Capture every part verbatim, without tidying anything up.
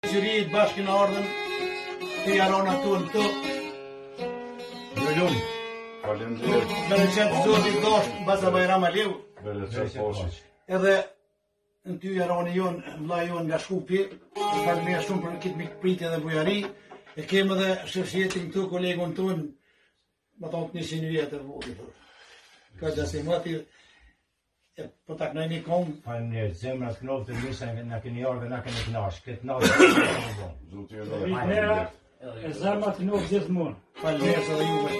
Syrit bashkë në ardhen të jarona tonë të. Gjëllum. Faleminderit. Bereqet Zotit dosht baza Bajram Aliu. Bereqet Pashiq. Edhe në ty jaroni jonë, vlla jonë nga Shkupi, faleminderit shumë për këtë mikpritje dhe bujari. E kemë edhe shërsjetin këtu kolegun tonë, më thonë të njësin vjetë e vodi. Ka gjasi mati, po taknoj një kongë. Faleminderit, zemrat kënovë të misa nga keni orë dhe nga keni knash. Këtë nash të Faleminderit. E zemrat kënovë gjithmonë. Faleminderit edhe juve.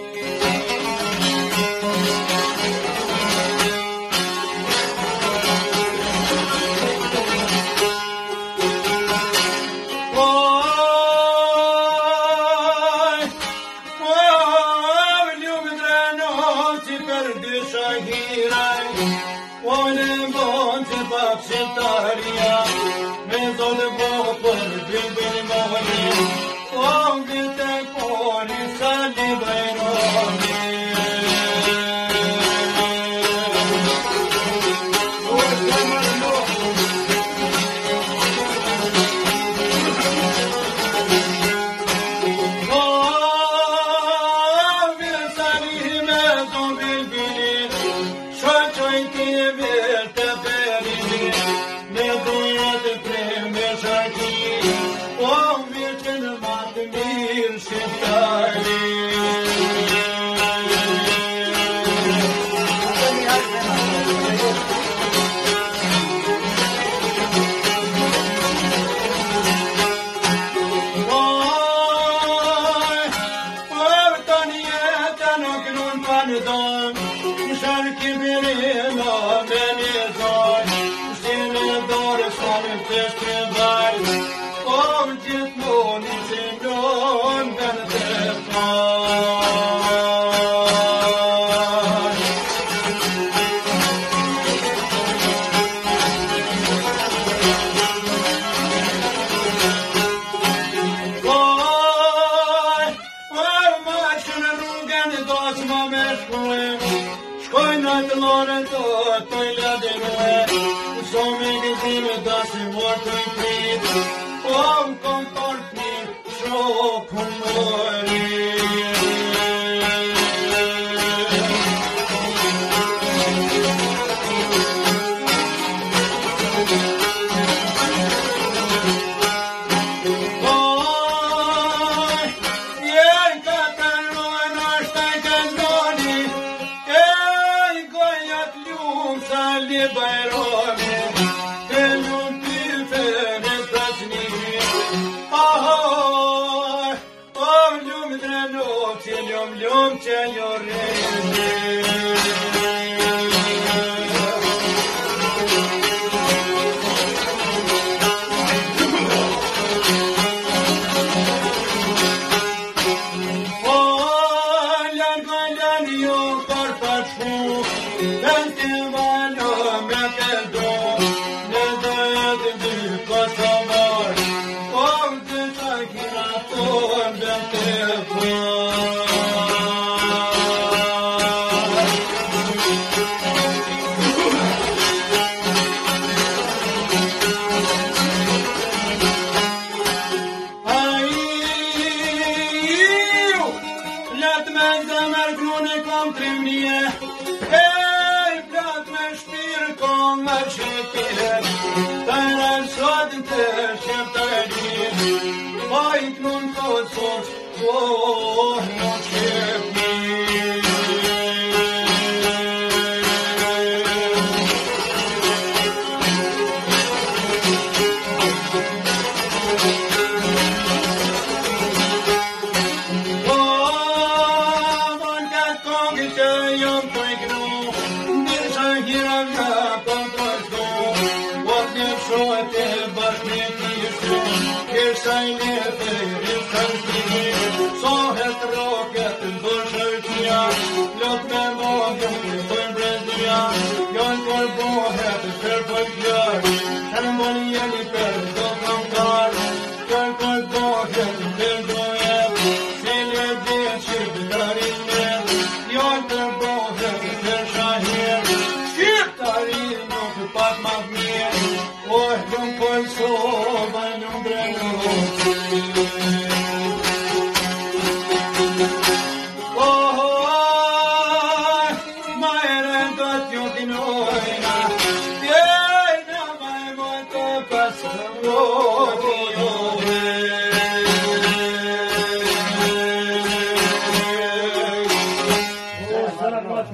Pak mag mirë, oj, nuk po lëso, vaj nuk drejnë Oh,